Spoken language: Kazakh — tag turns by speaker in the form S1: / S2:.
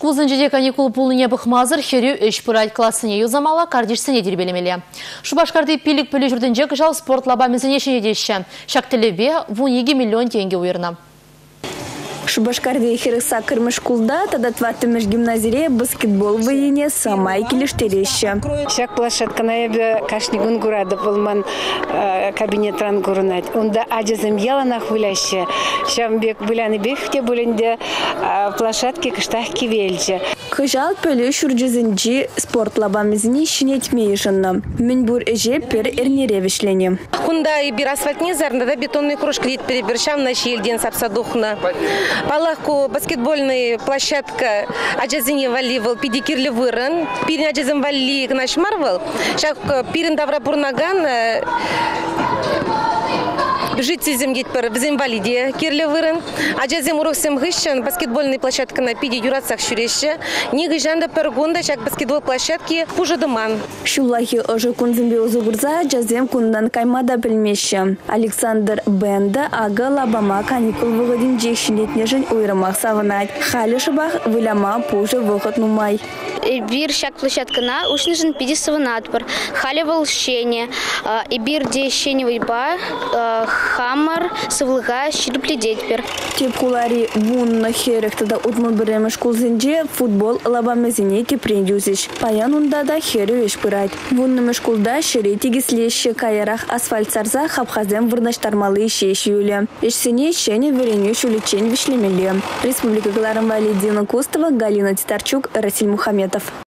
S1: Шкулзын жеде каникул пулыне бұқмазыр херю үш пұрайт классыне юзамала кардишсыне дербелемелі. Шубашкарды пилік пілі жүрдін жек жал спорт лаба мезінешіне деші. Шактілебе 12 миллион тенге уйырна.
S2: Шубашкарды херекса кырмыш кулда, тада тваттымыш гимназире баскетбол войне самай келештереші.
S3: Шак площадкана ебе кашнигун гурады болман кабинетран гурунать. Онда аджазым ялана хуляще. Шамбек буляны бехте буленде площадки кыштах кивельче.
S2: Кыжал пөлі шурджизінжі спорт лабамызыне шинетмейшінна. Мен бур эже пер эрнеревишлене.
S4: Хунда и бир асфальтне зарнада бетонный кружка дит перебершам на щельден сапсадухна. Палахку баскетбольная площадка аджазине валивал педикирле выран. Пирин аджазим вали наш марвал. Шак пирин давра бурнаган жителям детпер в инвалиде кирле выран. Аджазим уроксем гыщан баскетбольная площадка на пиди юрацах шуреше. Не гыжанда пергунда шак баскетбол площадки пужадыман.
S2: Шулахи ожи кунзимбе узугурза аджазим кундан каймада пельмеші. Александр Бенда ага лабама каникул выгодин жекшинетне жын уйрамақ савынать. Халі шыбақ выляма пужы выход нумай.
S5: Бир шак площадкана ушнижен пиди савынатпар. Халі волшение. И бир дещение вайба хаммар сывлыга щирупле детпер.
S2: Тепкулари вунна херек тада утман біремеш кулзинже футбол лабамезине тепрендюзиш. Паян унда да херю ешпырать. Вунна шкулда шире тегислеще каярах асфальт сарза хапхазем вырнаштармалы шеш юле. Ешсене шене вереню шуличень вишлемеле. Республика Галарам Валидина Кустова, Галина Титарчук, Расиль Мухаметов.